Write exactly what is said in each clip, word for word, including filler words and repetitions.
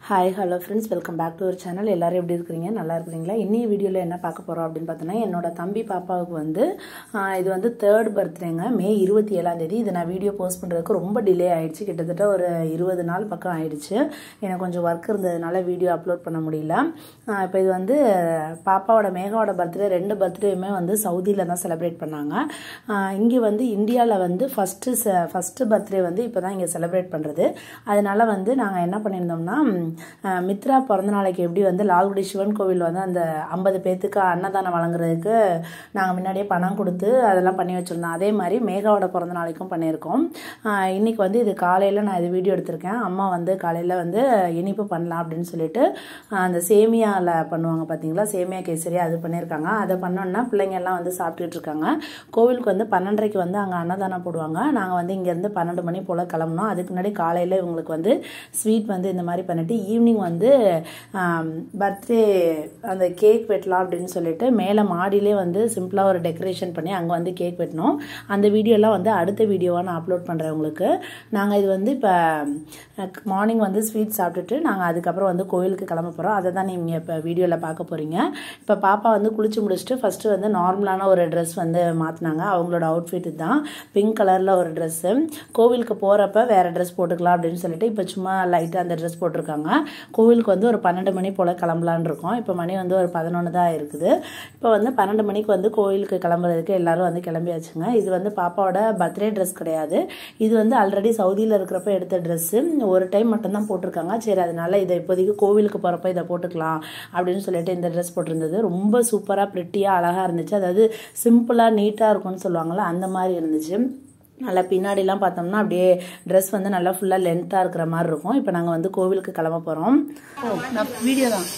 Hi hello friends, welcome back to our channel. எல்லாரும் எப்படி இருக்கிறீங்க? நல்லா இருக்கிறீங்களா? இன்னைய வீடியோவில் என்ன பார்க்க போகிறோம் அப்படின்னு பார்த்தோன்னா, என்னோட தம்பி பாப்பாவுக்கு வந்து இது வந்து தேர்ட் பர்த்டேங்க, மே இருபத்தி ஏழாம் தேதி. இது நான் வீடியோ போஸ்ட் பண்ணுறதுக்கு ரொம்ப டிலே ஆயிடுச்சு. கிட்டத்தட்ட ஒரு இருபது நாள் பக்கம் ஆயிடுச்சு. எனக்கு கொஞ்சம் ஒர்க் இருந்ததுனால வீடியோ அப்லோட் பண்ண முடியல. இப்போ இது வந்து பாப்பாவோட மேகாவோட பர்த்டே, ரெண்டு பர்த்டேயுமே வந்து சவுதியில் தான் செலிப்ரேட் பண்ணாங்க. இங்கே வந்து இந்தியாவில் வந்து ஃபஸ்ட்டு ஃபஸ்ட்டு பர்த்டே வந்து இப்போ தான் இங்கே செலிப்ரேட் பண்ணுறது. அதனால வந்து நாங்கள் என்ன பண்ணியிருந்தோம்னா, மித்ரா பிறந்த நாளைக்கு எப்படி வந்து லால்குடி சிவன் கோவில் வந்து அந்த ஐம்பது பேத்துக்கு அன்னதானம் வழங்குறதுக்கு நாங்கள் முன்னாடியே பணம் கொடுத்து அதெல்லாம் பண்ணி வச்சுருந்தோம். அதே மாதிரி மேகாவோட பிறந்த நாளைக்கும் பண்ணியிருக்கோம். இன்னைக்கு வந்து இது காலையில் நான் இது வீடியோ எடுத்திருக்கேன். அம்மா வந்து காலையில் வந்து இனிப்பு பண்ணலாம் அப்படின்னு சொல்லிட்டு அந்த சேமியாவில் பண்ணுவாங்க பார்த்தீங்களா, சேமியா கேசரி அது பண்ணியிருக்காங்க. அதை பண்ணோன்னா பிள்ளைங்க எல்லாம் வந்து சாப்பிட்டுட்டு இருக்காங்க. கோவிலுக்கு வந்து பன்னெண்டரைக்கு வந்து அங்கே அன்னதானம் போடுவாங்க. நாங்கள் வந்து இங்கேருந்து பன்னெண்டு மணி போல் கிளம்புனோம். அதுக்கு முன்னாடி காலையில் இவங்களுக்கு வந்து ஸ்வீட் வந்து இந்த மாதிரி பண்ணிட்டு ஈவினிங் வந்து பர்த்டே அந்த கேக் வெட்டலாம் அப்படின்னு சொல்லிட்டு மேலே மாடியிலே வந்து சிம்பிளாக ஒரு டெக்கரேஷன் பண்ணி அங்கே வந்து கேக் வெட்டினோம். அந்த வீடியோலாம் வந்து அடுத்த வீடியோவாக நான் அப்லோட் பண்ணுறேன் உங்களுக்கு. நாங்கள் இது வந்து இப்போ மார்னிங் வந்து ஸ்வீட் சாப்பிட்டுட்டு நாங்கள் அதுக்கப்புறம் வந்து கோயிலுக்கு கிளம்ப போகிறோம். அதை தான் நீங்கள் இப்போ வீடியோவில் பார்க்க போகிறீங்க. இப்போ பாப்பா வந்து குளிச்சு முடிச்சுட்டு ஃபஸ்ட்டு வந்து நார்மலான ஒரு ட்ரெஸ் வந்து மாற்றினாங்க. அவங்களோட அவுட்ஃபிட் தான் பிங்க் கலரில் ஒரு ட்ரெஸ்ஸு. கோவிலுக்கு போகிறப்ப வேறு ட்ரெஸ் போட்டுக்கலாம் அப்படின்னு சொல்லிட்டு இப்போ சும்மா லைட்டாக அந்த ட்ரெஸ் போட்டிருக்காங்க. கோவிலுக்கு வந்து ஒரு பன்னெண்டு மணி போல் கிளம்பலான்னு இருக்கோம். இப்போ மணி வந்து ஒரு பதினொன்று தான் இருக்குது. இப்போ வந்து பன்னெண்டு மணிக்கு வந்து கோவிலுக்கு கிளம்புறதுக்கு எல்லாரும் வந்து கிளம்பியாச்சுங்க. இது வந்து பாப்பாவோட பர்த்டே ட்ரெஸ் கிடையாது. இது வந்து ஆல்ரெடி சவுதியில் இருக்கிறப்ப எடுத்த ட்ரெஸ்ஸு. ஒரு டைம் மட்டும்தான் போட்டிருக்காங்க. சரி, அதனால இதை இப்போதைக்கு கோவிலுக்கு போகிறப்ப இதை போட்டுக்கலாம் அப்படின்னு சொல்லிட்டு இந்த ட்ரெஸ் போட்டிருந்தது. ரொம்ப சூப்பராக ப்ரிட்டியாக அழகாக இருந்துச்சு. அதாவது சிம்பிளாக நீட்டாக இருக்கும்னு சொல்லுவாங்கள்ல, அந்த மாதிரி இருந்துச்சு. நல்லா பின்னாடிலாம் பார்த்தோம்னா அப்படியே ட்ரெஸ் வந்து நல்லா ஃபுல்லாக லென்த்தாக இருக்கிற மாதிரி இருக்கும். இப்போ நாங்கள் வந்து கோவிலுக்கு கிளம்ப போகிறோம். நான் வீடியோ தான்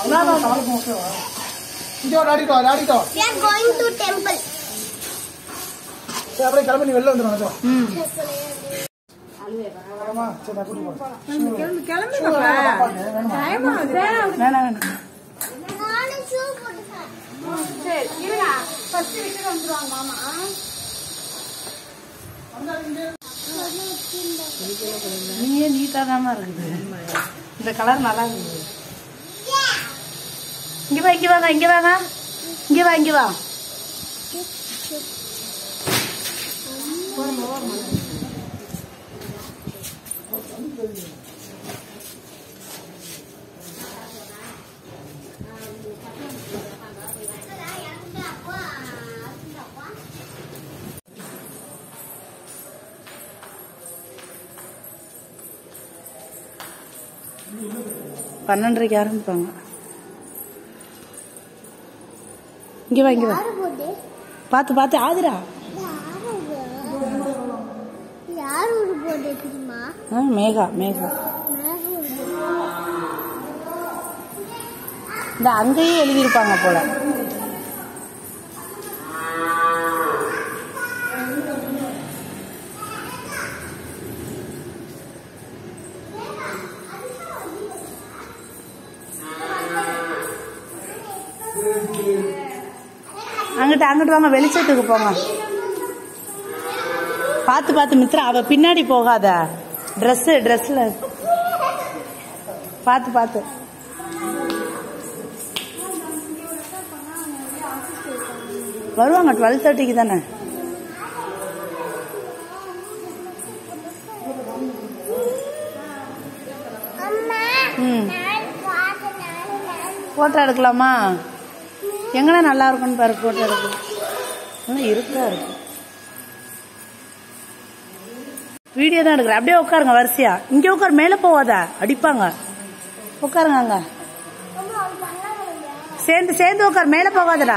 நீயே நீட்டா தான் இருக்குது. இந்த கலர் நல்லா இருக்குது. இங்க வா இங்க வாங்க இங்க வாங்க இங்க வா இங்க வா பன்னெண்டரைக்கு ஆரம்பிப்பாங்க. இங்க வா இங்க வா பாத்து பாத்து ஆதிரா மேகா மேகா இந்த அங்கேயே எழுதியிருப்பாங்க போல. அங்கிட்ட அங்கிட்டு வாங்க, வெளிச்சத்துக்கு போங்க. பார்த்து பார்த்து மித்ரா, அவ பின்னாடி போகாத. ட்ரெஸ் ட்ரெஸ்ல பார்த்து பார்த்து. வருவாங்க டுவெல் தேர்ட்டிக்கு தானே. ம், போட்டோ எடுக்கலாமா? எங்கன்னா நல்லா இருக்கும்னு பாரு, போட்டோ எடுக்கலாம். இருக்கா இருக்கு வீடியோ தான் எடுக்கிறேன். அப்படியே உட்காருங்க வரிசையா. இங்கே உட்காரு, மேலே போவாத, அடிப்பாங்க. உட்காருங்க அங்க சேர்ந்து சேர்ந்து உட்காரு, மேலே போகாதடா.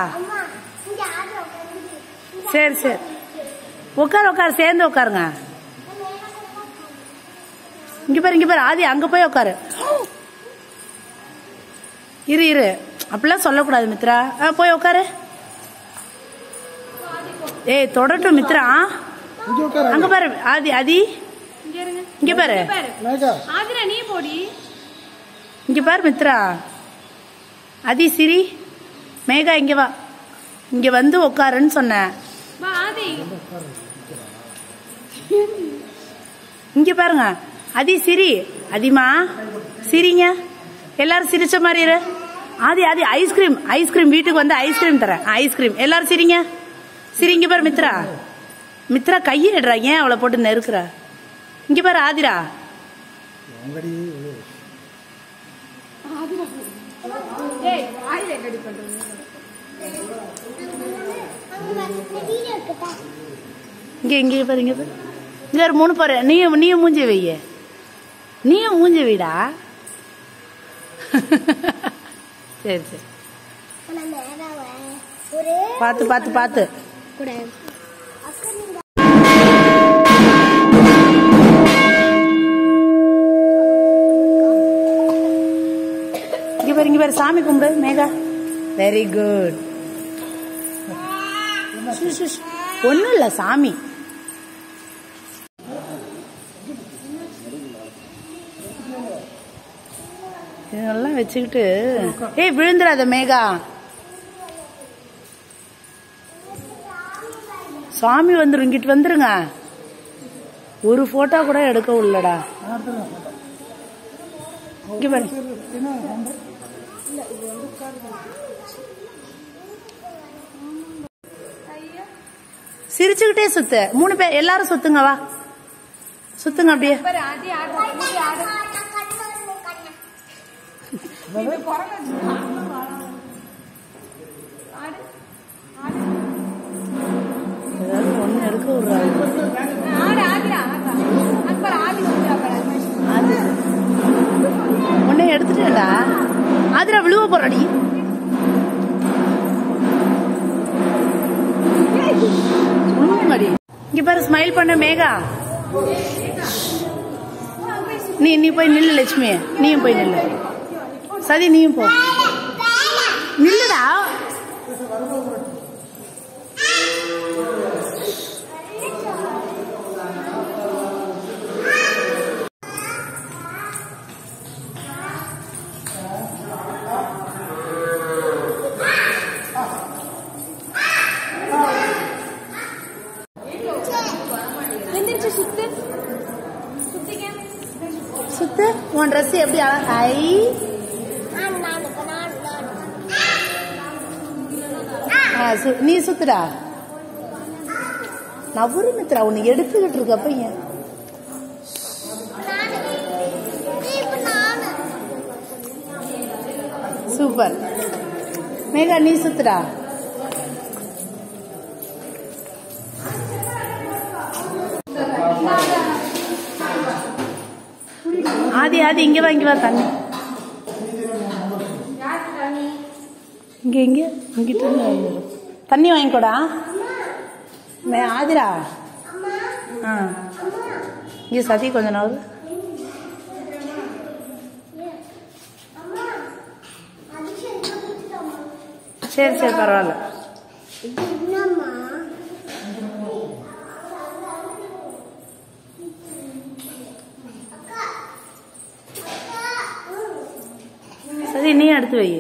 சரி சரி உட்காரு உட்காரு, சேர்ந்து உட்காருங்க. இங்க பாரு இங்க பாரு ஆதி, அங்க போய் உட்காரு. இரு இரு, அப்படிலாம் சொல்லக்கூடாது மித்ரா. போய் உட்காரு. ஏய் தொடட்டும் மித்ரா. அங்க பாரு ஆதி, ஆதி இங்க பாரு. இங்க பாரு மித்ரா. ஆதி சிரி, மேகா இங்க வா, இங்க வந்து உட்காருன்னு சொன்னேன். இங்க பாருங்க. அதி சிரி, அதிமா சிரிங்க. எல்லாரும் சிரிச்ச மாதிரி இரு. ஆதி ஆதி ஐஸ்கிரீம் ஐஸ்கிரீம் வீட்டுக்கு வந்து ஐஸ்கிரீம் தரேன். ஐஸ்கிரீம் எல்லாரும் சிரிங்க சிரிங்க பாரு. மித்ரா மித்ரா கையை எடுறா, ஏன் அவளை போட்டு நெருக்குறா? இங்க பாரு ஆதிரா. இங்க இங்க பாரு இங்க பாரு இங்க ஒரு மூணு பாரு. நீயும் நீயும் மூஞ்சி வைய, நீயும் மூஞ்சி வைடா. சரி சரி பாத்து பாத்து பாத்து. இங்க பாரு இங்க பாரு சாமி கும்பிடு மேகா. Very good. ஒண்ணும் இல்ல சாமி. இதெல்லாம் வச்சுக்கிட்டு ஏய் விழுந்துடாத மேகா. சாமி வந்துரும், இங்கிட்டு வந்துருங்க. ஒரு போட்டோ கூட எடுக்க உள்ளடா. இங்க பாரு சிரிச்சுக்கிட்டே சுத்து. மூணு பேர் எல்லாரும் சுத்துங்க, வா சுத்துங்க அப்படியே. ஏதாவது ஒண்ணு எடுக்க விடுறாங்க. உன்னை எடுத்துட்டேன்டா. ஆதிரா விழுவ போறாடி. இங்க பாரு ஸ்மைல் பண்ண மேகா. நீ நீ போய் நில்லு லட்சுமி. நீயும் போய் நில்லு. சதி நீயும் போ. நில்லுடா. சுத்து. உன் ட்ரெஸ் எப்படி அழகாய். நீ சுத்துடா. நவரு மித்ரா உன்னை எடுத்துக்கிட்டு இருக்க பையன். சூப்பர். மேகா நீ சுத்துடா. ஆதி ஆதி இங்க வா இங்க வா. தண்ணி இங்க இங்க இங்கிட்ட தண்ணி வாங்கிக்கோடா. ஆதிரா ஆ இங்க சதி கொஞ்ச நாள். சரி சரி பரவாயில்ல. சரி நீ எடுத்து வை.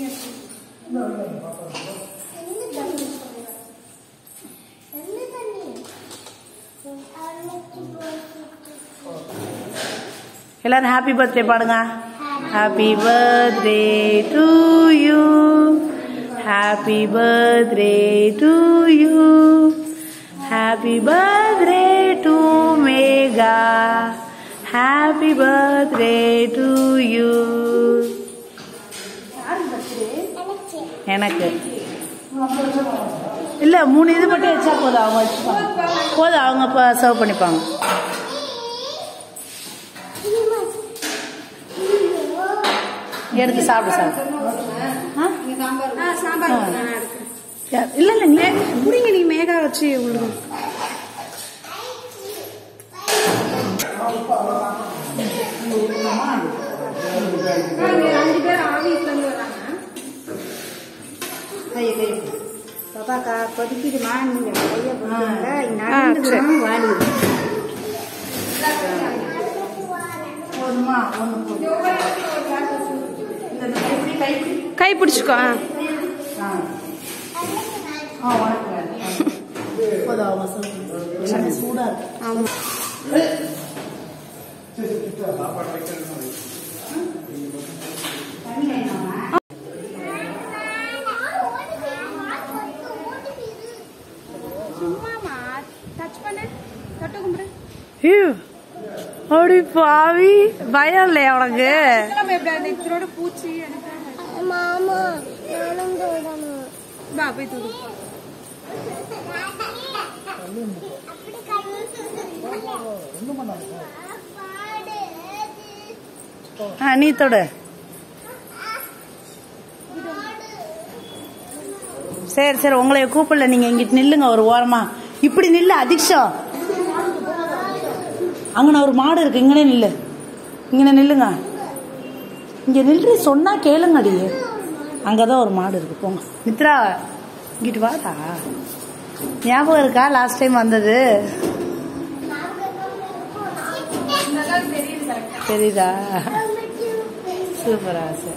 எல்லாரும் ஹாப்பி பர்த்டே பாடுங்க. Happy birthday to you. Happy birthday to you. Happy birthday to Megha. Happy birthday to you. எனக்கு இல்ல மூணு இது மட்டும் வச்சா போதும். அவங்க வச்சுப்பாங்க போதும். அவங்க இப்ப சர்வ் பண்ணிப்பாங்க. எடுத்து சாப்பிடு சாப்பிடு. இல்ல இல்ல நீ முடிங்க. நீ மேகா வச்சு விடுங்க. அஞ்சு பேர் ஆபீஸ்ல இருந்து வராங்க. பாப்பாக்கா கொதிக்குதுமா. நீங்க கைய போடுங்க. வாடி கை பிடிச்சுக்கோ. சூடா இருக்கு. அப்படி பாவி பயம் இல்லையா உனக்கு? நீ தொட. சரி சரி, உங்களை கூப்பிடல, நீங்க இங்கிட்டு நில்லுங்க ஒரு ஓரமா. இப்படி நில்லு அதிக்ஷா. அங்கன ஒரு மாடு இருக்கு, இங்கனே நில்லு, இங்கன நில்லுங்க. இங்க நின்று சொன்னா கேளுங்க அடி. அங்கதான் ஒரு மாடு இருக்கு, போங்க. மித்ரா இங்கிட்டு வாடா. ஞாபகம் இருக்கா லாஸ்ட் டைம் வந்தது? தெரியுதா? சூப்பரா. சரி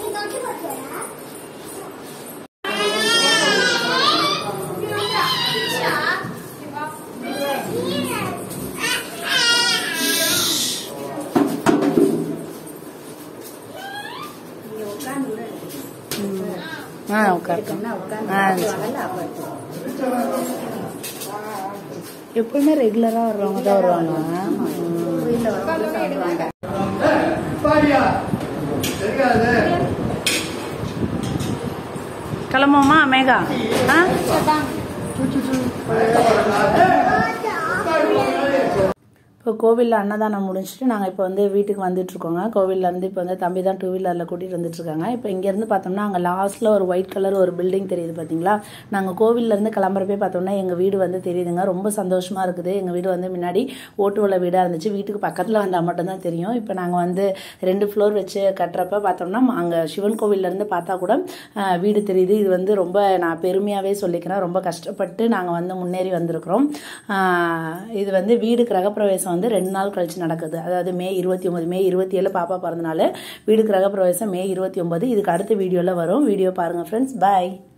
ஆ உட்காருக்கேன். எப்பவுமே ரெகுலரா வர்றவங்க தான் வருவாங்க. கிளம்புமா மேகா? இப்போ கோவிலில் அன்னதானம் முடிச்சுட்டு நாங்கள் இப்போ வந்து வீட்டுக்கு வந்துட்டுருக்கோங்க. கோவிலேருந்து இப்போ வந்து தம்பி தான் டூ வீலரில் கூட்டிகிட்டு வந்துட்டுருக்காங்க. இப்போ இங்கேருந்து பார்த்தோம்னா அங்கே லாஸ்ட்டில் ஒரு ஒயிட் கலர் ஒரு பில்டிங் தெரியுது பார்த்தீங்களா? நாங்கள் கோவிலேருந்து கிளம்புறப்பே பார்த்தோம்னா எங்கள் வீடு வந்து தெரியுதுங்க. ரொம்ப சந்தோஷமாக இருக்குது. எங்கள் வீடு வந்து முன்னாடி ஓட்டுவல வீடாக இருந்துச்சு. வீட்டுக்கு பக்கத்தில் வந்தால் மட்டும்தான் தெரியும். இப்போ நாங்கள் வந்து ரெண்டு ஃப்ளோர் வச்சு கட்டுறப்ப பார்த்தோம்னா அங்கே சிவன் கோவிலேருந்து பார்த்தா கூட வீடு தெரியுது. இது வந்து ரொம்ப நான் பெருமையாகவே சொல்லிக்கிறேன். ரொம்ப கஷ்டப்பட்டு நாங்கள் வந்து முன்னேறி வந்திருக்கிறோம். இது வந்து வீடு கிரகப்பிரவேசம் வந்து ரெண்டு நாள் கழிச்சு நடக்குது. அதாவது மே இருபத்தி ஒன்பது மே இருபத்தி ஏழு பாப்பா பிறந்தனால வீடு கிரகப்பிரவேசம் மே இருபத்தி ஒன்பது. இதுக்கு அடுத்த வீடியோல வரும். வீடியோ பாருங்க ஃப்ரெண்ட்ஸ். பாய்.